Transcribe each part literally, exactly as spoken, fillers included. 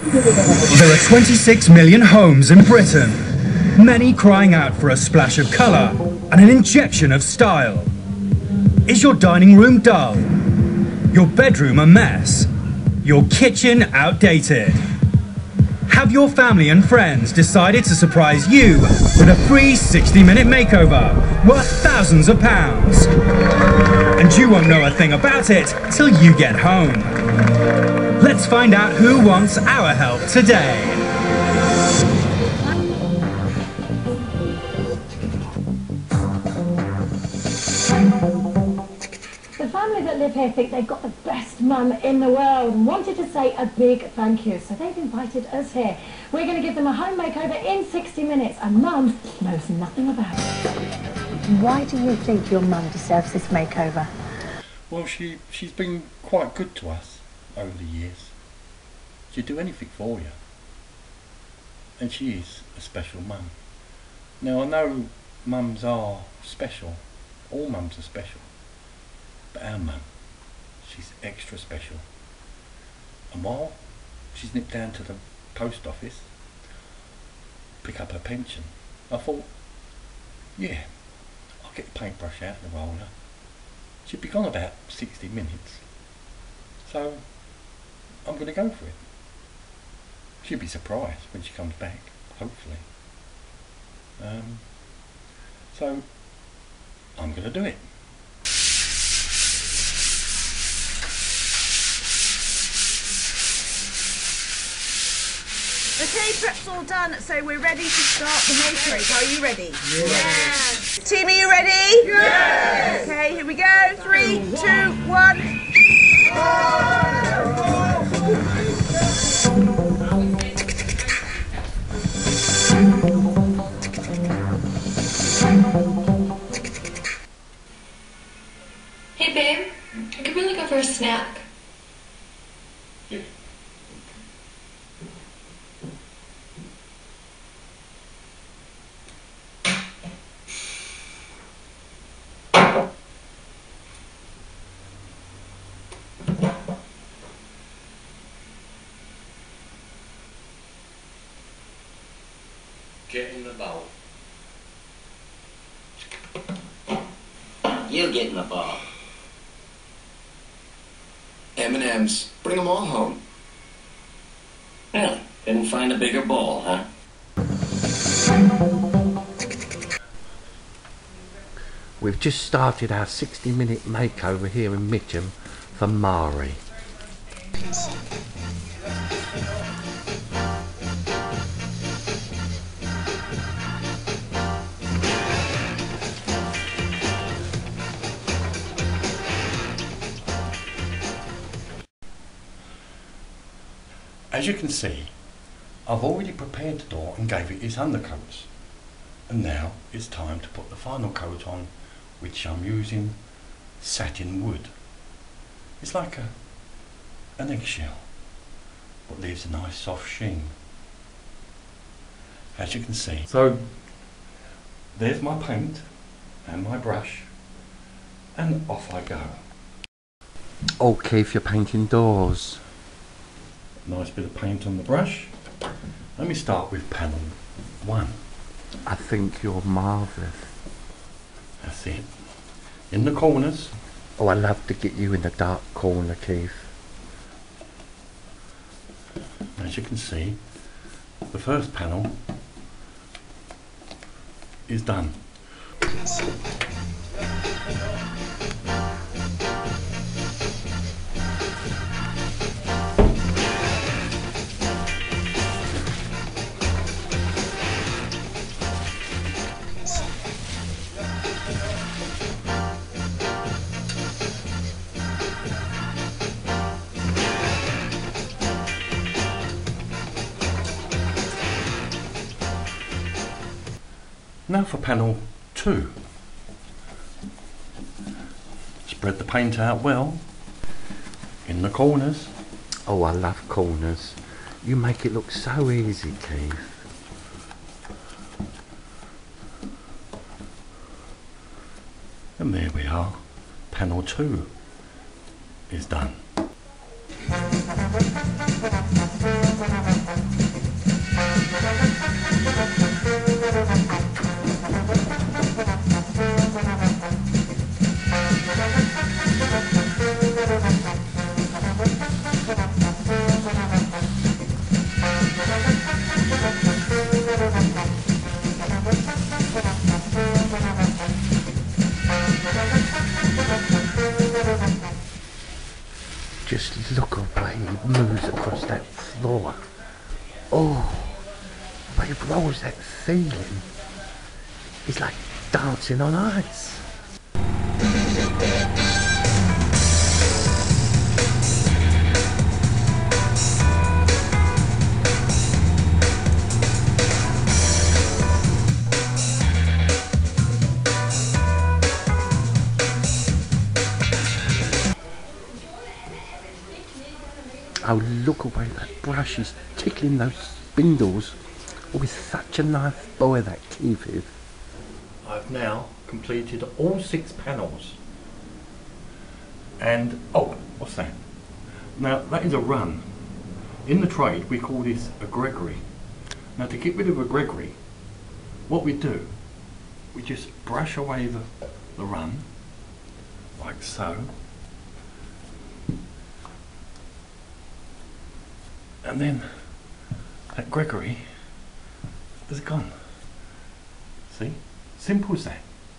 There are twenty-six million homes in Britain, many crying out for a splash of colour and an injection of style. Is your dining room dull? Your bedroom a mess? Your kitchen outdated? Have your family and friends decided to surprise you with a free sixty minute makeover worth thousands of pounds? And you won't know a thing about it till you get home. Let's find out who wants our help today. The family that live here think they've got the best mum in the world and wanted to say a big thank you, so they've invited us here. We're going to give them a home makeover in sixty minutes, and Mum knows nothing about it. Why do you think your mum deserves this makeover? Well, she, she's been quite good to us over the years. She'd do anything for you. And she is a special mum. Now, I know mums are special. All mums are special. But our mum, she's extra special. And while she's nipped down to the post office, pick up her pension, I thought, yeah, I'll get the paintbrush out and the roller. She'd be gone about sixty minutes. So, I'm going to go for it. She'll be surprised when she comes back, hopefully. Um, so, I'm going to do it. Okay, prep's all done, so we're ready to start the makeover. Are you ready? Yes. Yeah. Team, are you ready? Yes. Okay, here we go. Three, two, one. Hey babe, I could really go for a snack. Get in the bowl. You get in the bowl. M and M's. Bring them all home. Really? Couldn't find a bigger bowl, huh? We've just started our sixty minute makeover here in Mitcham for Mari. As you can see, I've already prepared the door and gave it its undercoats. And now it's time to put the final coat on, which I'm using satin wood. It's like a an eggshell, but leaves a nice soft sheen. As you can see. So there's my paint and my brush, and off I go. Oh, Keith, you're painting doors. Nice bit of paint on the brush. Let me start with panel one. I think you're marvellous. That's it. In the corners. Oh, I love to get you in the dark corner, Keith. As you can see, the first panel is done. Now for panel two. Spread the paint out well in the corners. Oh, I love corners. You make it look so easy, Keith. And there we are. Panel two is done. floor. Oh, the way it rolls that ceiling. It's like dancing on ice. Oh, look away, that brush is tickling those spindles. Oh, he's such a nice boy, that Keith is. I've now completed all six panels. And, oh, what's that? Now, that is a run. In the trade, we call this a Gregory. Now, to get rid of a Gregory, what we do, we just brush away the, the run, like so. And then that Gregory is gone. See? Simple as that.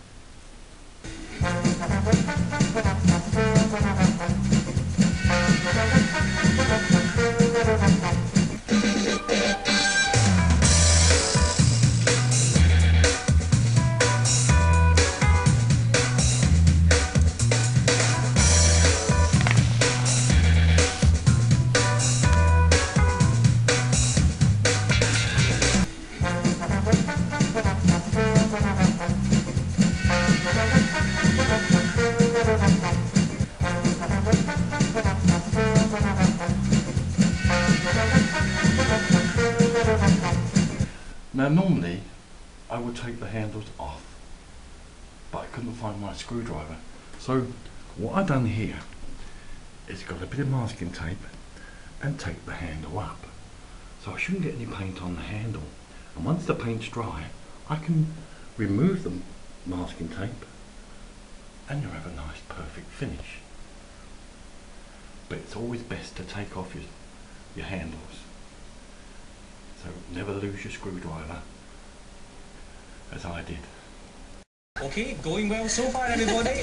Now normally I would take the handles off, but I couldn't find my screwdriver. So what I've done here is got a bit of masking tape and tape the handle up. So I shouldn't get any paint on the handle. And once the paint's dry, I can remove the masking tape and you'll have a nice perfect finish. But it's always best to take off your, your handles. So never lose your screwdriver, as I did. Okay, going well so far, everybody.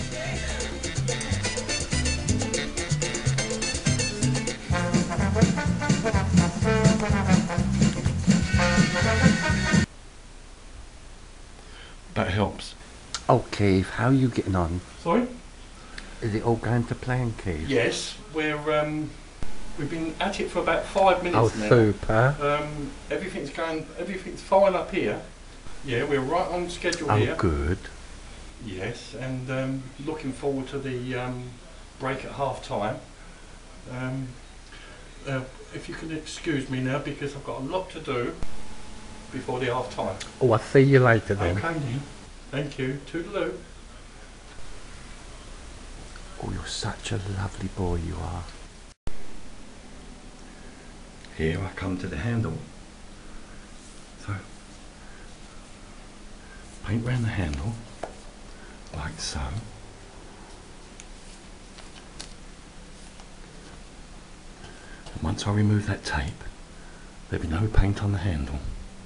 That helps. Oh, Keith, how are you getting on? Sorry? Is it all going to plan, Keith? Yes, we're um, we've been at it for about five minutes oh, now. Oh, super. Um, everything's going, everything's fine up here. Yeah, we're right on schedule oh, here. Oh, good. Yes, and um, looking forward to the um, break at half time. Um, uh, if you can excuse me now, because I've got a lot to do before the half time. Oh, I'll see you later then. Okay then. Thank you. Toodaloo. Oh, you're such a lovely boy, you are. Here I come to the handle. So, paint round the handle, like so. And once I remove that tape, there'll be no paint on the handle.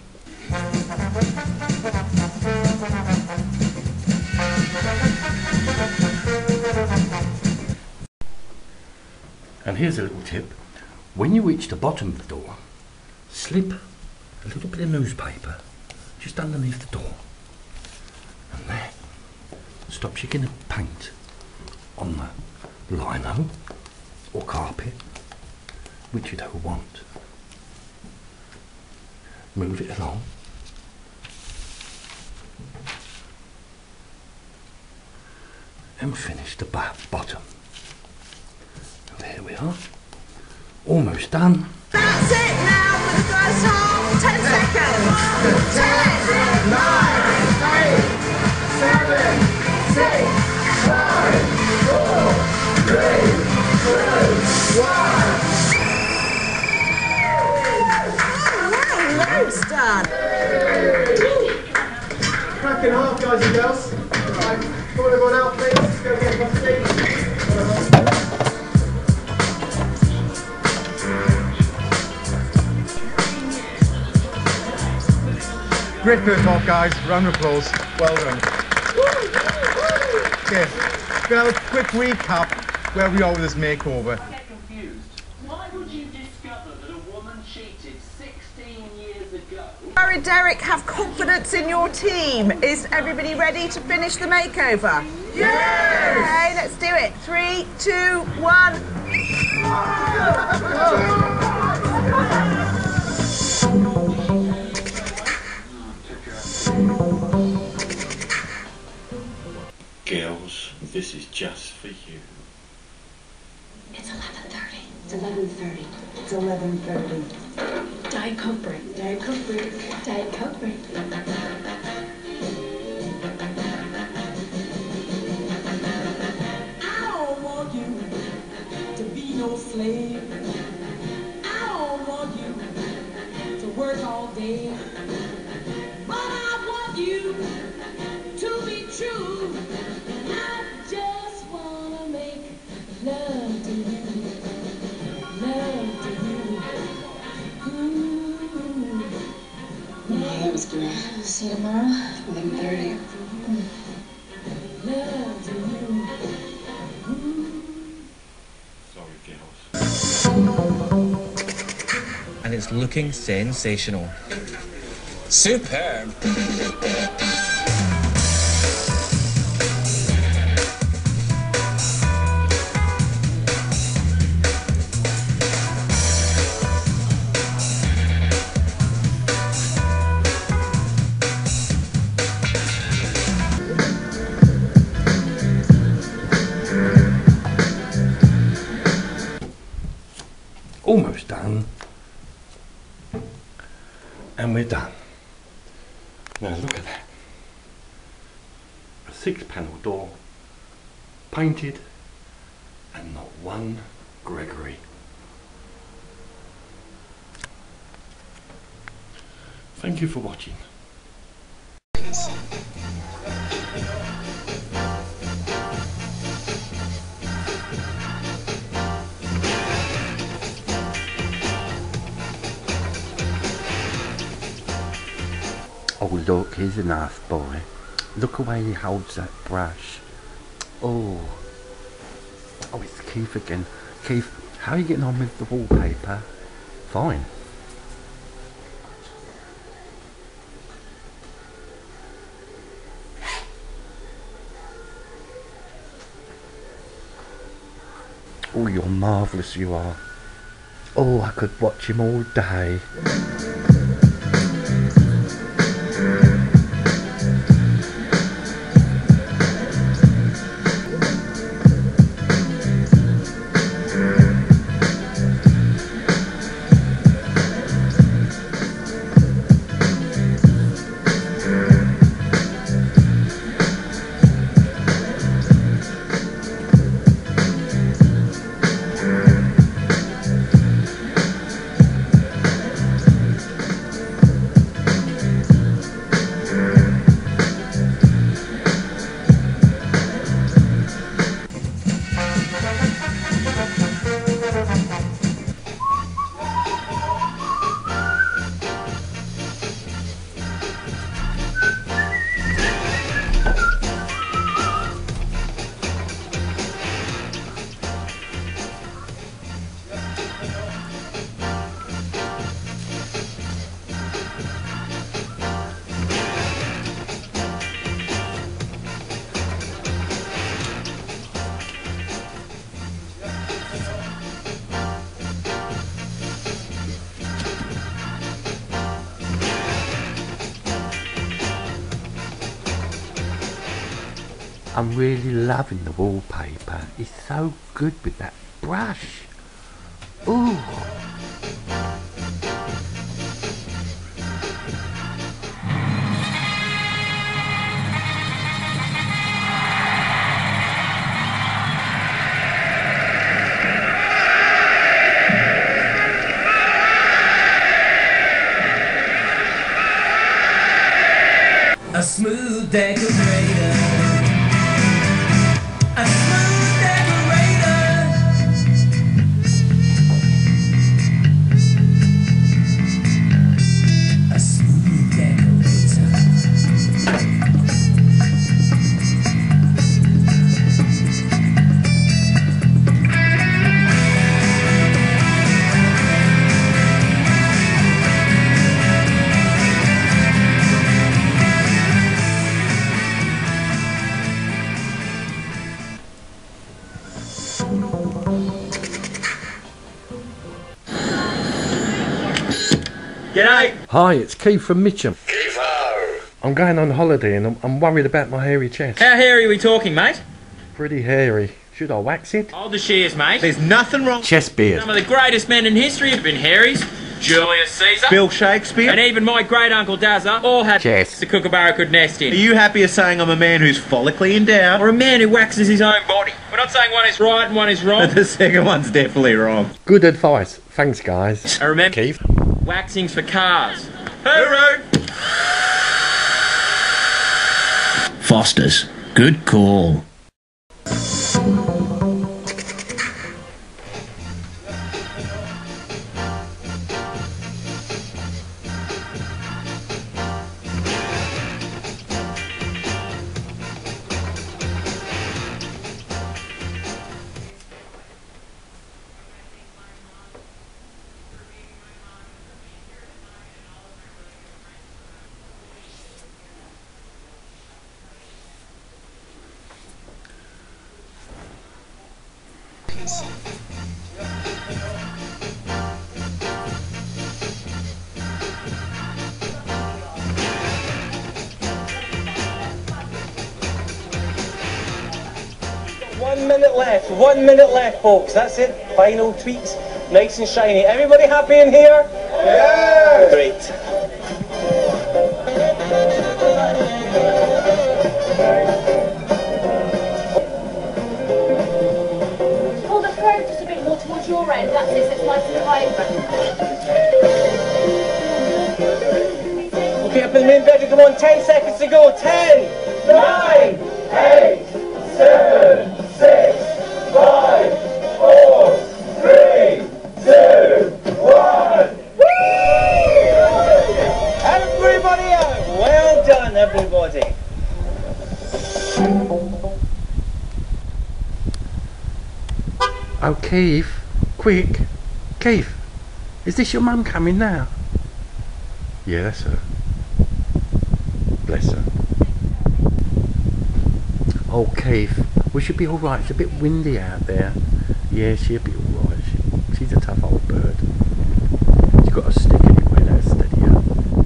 And here's a little tip. When you reach the bottom of the door, slip a little bit of newspaper just underneath the door. And that stops you getting paint on the lino or carpet, which you don't want. Move it along. And finish the bottom. There we are. Almost done. That's it now for the first half. Ten seconds. Ten, nine, eight, seven, six, five, four, three, two, one. Oh, wow, loads done. Cracking half, guys and girls. Right, come on, everyone out, please. Let's go get my seats. Great first half, guys. Round of applause. Well done. Okay, we're going to have a quick recap where we are with this makeover. Confused. Why would you discover that a Sarah and Derek, have confidence in your team. Is everybody ready to finish the makeover? Yes! Okay, let's do it. Three, two, one. Girls, this is just for you. It's eleven thirty. It's eleven thirty. It's eleven thirty. Diet Coke break. Diet Coke break. Diet Coke break. I don't want you to be no slave. I don't want you to work all day. But I want you to be true. And I just wanna make love to you. Love to you. Ooh. Yeah, that was good. See you tomorrow, eleven thirty. Love to you. Sorry, girls. And it's looking sensational. Superb. Almost done. And we're done. Now look at that. A six panel door, painted, and not one Gregory. Thank you for watching. Oh look, here's a nice boy. Look the way he holds that brush. Oh. Oh, it's Keith again. Keith, how are you getting on with the wallpaper? Fine. Oh, you're marvellous, you are. Oh, I could watch him all day. I'm really loving the wallpaper. It's so good with that brush. Ooh. A smooth decorator. A smooth decorator. A smooth decorator. G'day. Hi, it's Keith from Mitcham. I'm going on holiday and I'm, I'm worried about my hairy chest. How hairy are we talking, mate? Pretty hairy. Should I wax it? Hold the shears, mate. There's nothing wrong. Chest beard. Some of the greatest men in history have been hairies. Julius Caesar, Bill Shakespeare, and even my great uncle Dazza all had chest the kookaburra could nest in. Are you happier saying I'm a man who's follically endowed, or a man who waxes his own body? We're not saying one is right and one is wrong. But the second one's definitely wrong. Good advice. Thanks, guys. I remember Keith. Waxing's for cars. Hooroo! Foster's. Good call. One minute left, one minute left, folks. That's it. Final tweaks, nice and shiny. Everybody happy in here? Yeah! Great. Pull the curve just a bit more towards your end. That's it, so it's nice and high. Okay, up in the main bedroom, come on, ten seconds to go. Ten, nine, eight, seven, six, five, four, three, two, one. Everybody out. Well done, everybody. Oh, Keith. Quick. Keith. Is this your mum coming now? Yeah, that's her. Bless her. Oh, Keith, we should be alright. It's a bit windy out there. Yeah, she'll be alright. She, she's a tough old bird. She's got a stick anyway, that'll steady her.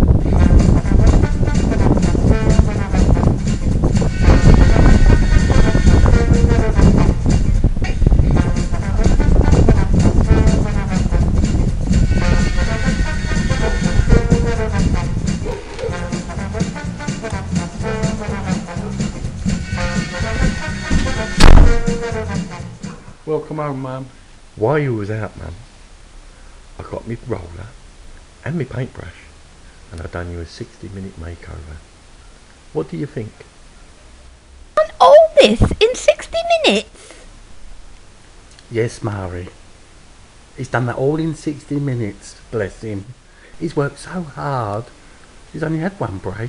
Welcome home, Mum. While you was out, Mum, I got me roller and me paintbrush and I done you a sixty minute makeover. What do you think? And all this in sixty minutes? Yes, Mari. He's done that all in sixty minutes, bless him. He's worked so hard. He's only had one break.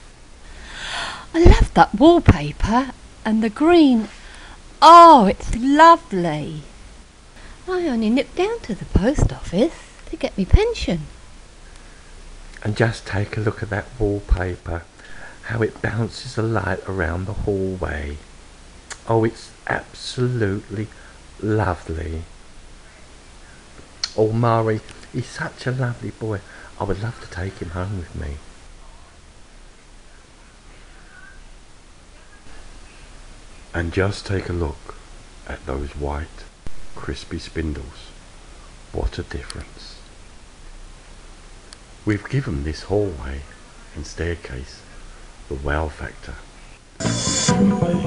I love that wallpaper and the green. Oh, it's lovely. I only nipped down to the post office to get me pension. And just take a look at that wallpaper, how it bounces the light around the hallway. Oh, it's absolutely lovely. Oh, Mari, he's such a lovely boy. I would love to take him home with me. And just take a look at those white, crispy spindles. What a difference. We've given this hallway and staircase the wow factor.